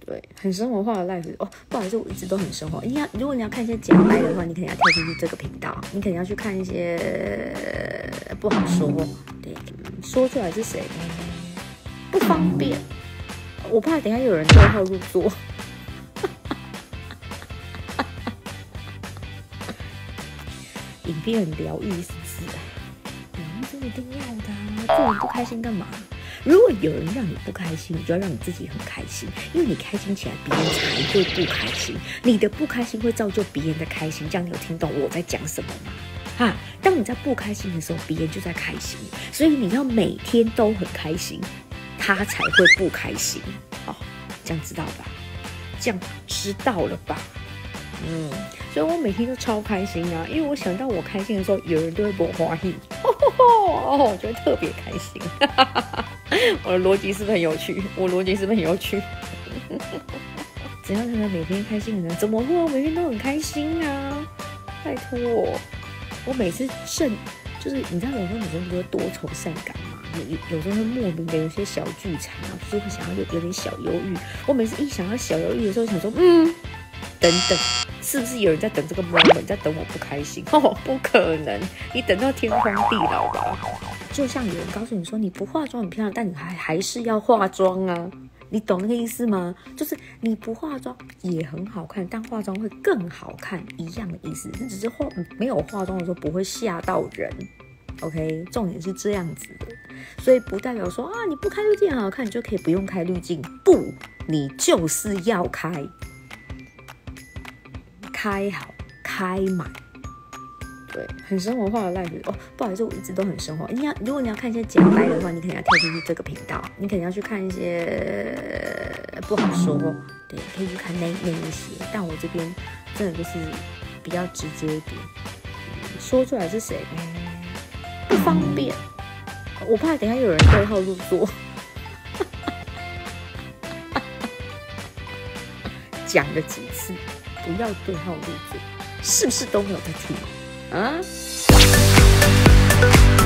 对，很生活化的 life 哦，不好意思，我一直都很生活。如果你要看一些假掰的话，你可能要跳进去这个频道，你可能要去看一些不好说，对，说出来是谁不方便，我怕等一下有人对号入座。影片很疗愈，是不是？这一定要的啊！做人不开心干嘛？如果有人让你不开心，你就要让你自己很开心，因为你开心起来，别人才会不开心。你的不开心会造就别人的开心，这样你有听懂我在讲什么吗？哈，当你在不开心的时候，别人就在开心，所以你要每天都很开心，他才会不开心。好，这样知道吧？这样知道了吧？所以我每天都超开心啊，因为我想到我开心的时候，有人就会播花艺，我就会特别开心。我的逻辑是不是很有趣？只要看到每天开心的人，怎么会？我每天都很开心啊！拜托，我每次就是你知道，有时候女生不是多愁善感嘛？有时候会莫名的有些小剧场啊，就是会想要有点小忧郁。我每次一想到小忧郁的时候，想说，等等，是不是有人在等这个 moment， 在等我不开心？不可能，你等到天荒地老吧。就像有人告诉你说，你不化妆很漂亮，但你还是要化妆啊。你懂那个意思吗？就是你不化妆也很好看，但化妆会更好看，一样的意思。只是没有化妆的时候不会吓到人。OK， 重点是这样子的，所以不代表说你不开滤镜很好看，你就可以不用开滤镜。不，你就是要开好，开满。对，很生活化的 life 哦，不好意思，我一直都很生活。如果你要看一些假掰的话，你可能要跳进去这个频道，你可能要去看一些不好说，对，可以去看那一些。但我这边真的就是比较直接一点，说出来是谁不方便，我怕等一下有人对号入座。讲了几次，不要对号入座，是不是都没有在听啊？